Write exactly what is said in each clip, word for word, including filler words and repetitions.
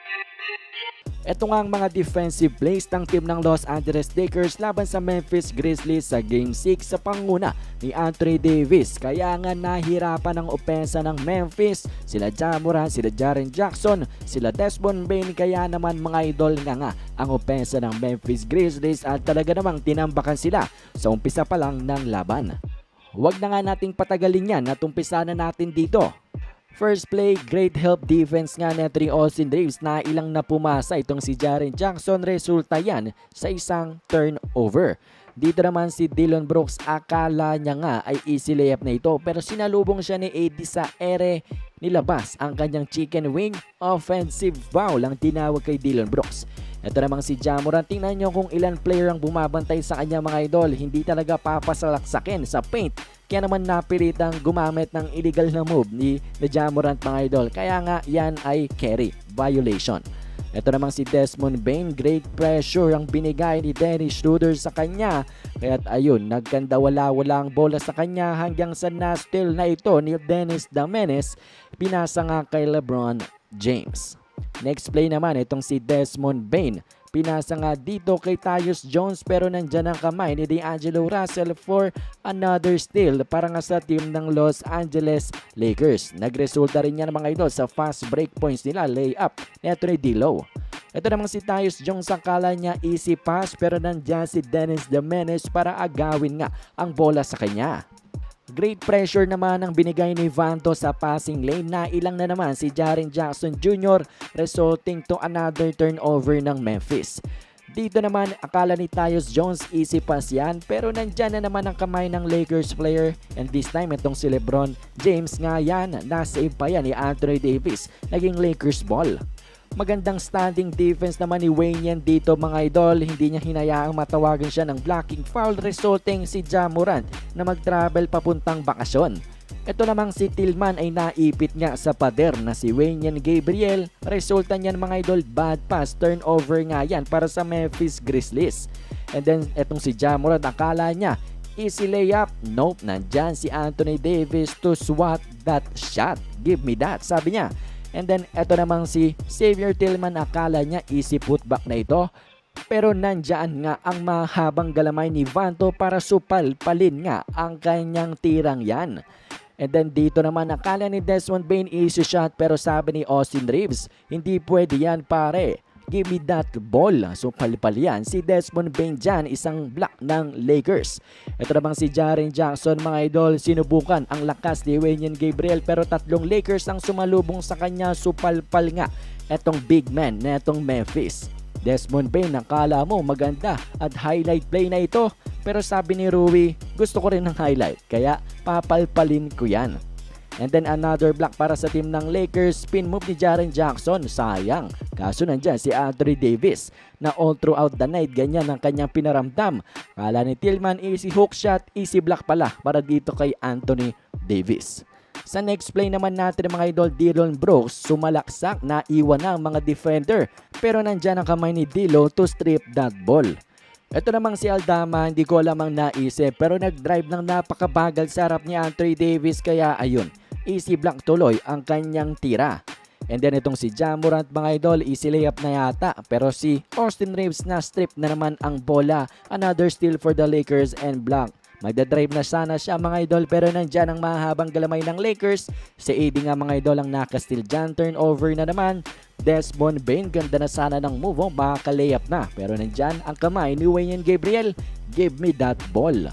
Ito nga ang mga defensive plays ng team ng Los Angeles Lakers laban sa Memphis Grizzlies sa Game six sa panguna ni Anthony Davis. Kaya nga nahirapan ang opensa ng Memphis, sila Ja Morant, sila Jaren Jackson, sila Desmond Bane. Kaya naman mga idol nga nga ang opensa ng Memphis Grizzlies at talaga namang tinambakan sila sa umpisa pa lang ng laban. Huwag na nga nating patagalin yan at umpisa na natin dito. First play, great help defense nga ni Austin Reeves na ilang na pumasa itong si Jaren Jackson. Resulta yan sa isang turnover. Dito naman si Dillon Brooks, akala niya nga ay easy layup na ito pero sinalubong siya ni A D sa ere, nilabas ang kanyang chicken wing. Offensive foul ang tinawag kay Dillon Brooks. Ito namang si Ja Morant, tingnan nyo kung ilan player ang bumabantay sa kanya mga idol. Hindi talaga papasalaksakin sa paint. Kaya naman napilitang gumamit ng illegal na move ni Ja Morant mga idol. Kaya nga yan ay carry violation. Ito namang si Desmond Bane, great pressure ang binigay ni Dennis Schroeder sa kanya. Kaya't ayun, nagkanda wala-wala ang bola sa kanya hanggang sa na-steal na ito ni Dennis Damenes. Pinasa nga kay LeBron James. Next play naman, itong si Desmond Bane. Pinasa nga dito kay Tyus Jones pero nandyan ang kamay ni D'Angelo Russell for another steal para nga sa team ng Los Angeles Lakers. Nagresulta rin yan mga idol sa fast break points nila, layup ni Anthony D'Lo. Ito namang si Tyus Jones, akala niya easy pass pero nandyan si Dennis Damenes para agawin nga ang bola sa kanya. Great pressure naman ang binigay ni Vanto sa passing lane na ilang na naman si Jaren Jackson Junior resulting to another turnover ng Memphis. Dito naman akala ni Tyus Jones easy pass yan pero nandyan na naman ang kamay ng Lakers player and this time itong si LeBron James nga yan, nasave pa yan ni Anthony Davis, naging Lakers ball. Magandang standing defense naman ni Wayne yan dito mga idol. Hindi niya hinayaang matawagan siya ng blocking foul resulting si Ja Morant na mag-travel papuntang bakasyon. Ito namang si Tillman ay naipit nga sa pader na si Wayne Gabriel. Resulta niyan mga idol, bad pass, turnover nga yan para sa Memphis Grizzlies. And then etong si Ja Morant, akala niya easy layup. Nope, nandyan si Anthony Davis to swat that shot. Give me that, sabi niya. And then eto namang si Xavier Tillman, akala niya easy putback na ito pero nandyan nga ang mahabang galamay ni Vanto para supalpalin nga ang kanyang tirang yan. And then dito naman akala ni Desmond Bane easy shot pero sabi ni Austin Reeves, hindi pwede yan pare. Give me that ball. So palipal yan si Desmond Bane dyan, isang block ng Lakers. Ito namang si Jaren Jackson mga idol, sinubukan ang lakas ni Wayne Gabriel pero tatlong Lakers ang sumalubong sa kanya, supalpal nga etong big man na etong Memphis. Desmond Bane, nakala mo maganda at highlight play na ito pero sabi ni Rui, gusto ko rin ng highlight kaya papalpalin ko yan. And then another block para sa team ng Lakers, spin move ni Jaren Jackson, sayang. Kaso nandyan si Anthony Davis na all throughout the night ganyan ang kanyang pinaramdam. Kala ni Tillman easy hook shot, easy block pala para dito kay Anthony Davis. Sa next play naman natin mga idol, Dillon Brooks, sumalaksak, naiwan na ang mga defender pero nandyan ang kamay ni D'Lo to strip that ball. Ito namang si Aldama, hindi ko alam ang naisip pero nag-drive ng napakabagal sa harap ni Anthony Davis kaya ayun, easy block tuloy ang kanyang tira. And then itong si Ja Morant mga idol, easy layup na yata pero si Austin Reeves na strip na naman ang bola. Another steal for the Lakers and block. Magdadrive na sana siya mga idol pero nandyan ang mahabang galamay ng Lakers. Si A D nga mga idol ang nakasteal dyan, turnover na naman. Desmond Bane, ganda na sana ng move, oh, makaka-layup na pero nandyan ang kamay ni Wayne Gabriel. Give me that ball.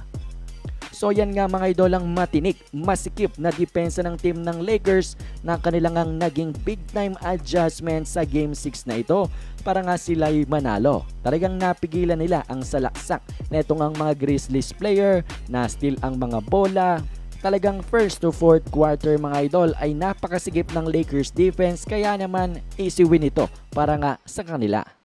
So yan nga mga idol ang matinik, masikip na depensa ng team ng Lakers na kanilang ang naging big time adjustment sa Game six na ito para nga sila'y manalo. Talagang napigilan nila ang salaksak na itong ang mga Grizzlies player na steal ang mga bola. Talagang first to fourth quarter mga idol ay napakasigip ng Lakers defense kaya naman easy win ito para nga sa kanila.